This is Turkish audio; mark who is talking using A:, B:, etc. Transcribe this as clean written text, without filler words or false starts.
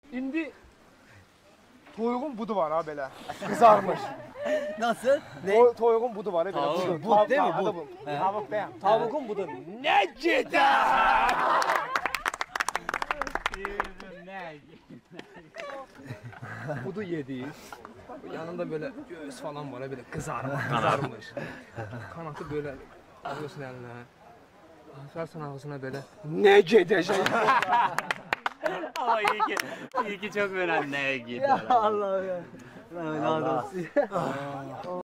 A: İndi toyuğun budu var ha belə. Kızarmış.
B: Nasıl? Ne?
A: Toyuğun budu var ha belə.
B: Tavuk, but değil mi, but?
A: Tavuk değil.
B: Tavuğun budu.
A: Ne gider? Budu yedi. Yanında böyle göğüs falan var ha böyle kızarmış. Kanatı böyle alıyorsun eline. Atarsan ağzına böyle. Ne gidecek?
C: Ama iyi ki çok önemli gidiyor.
B: Allah ya. Lanet olsun.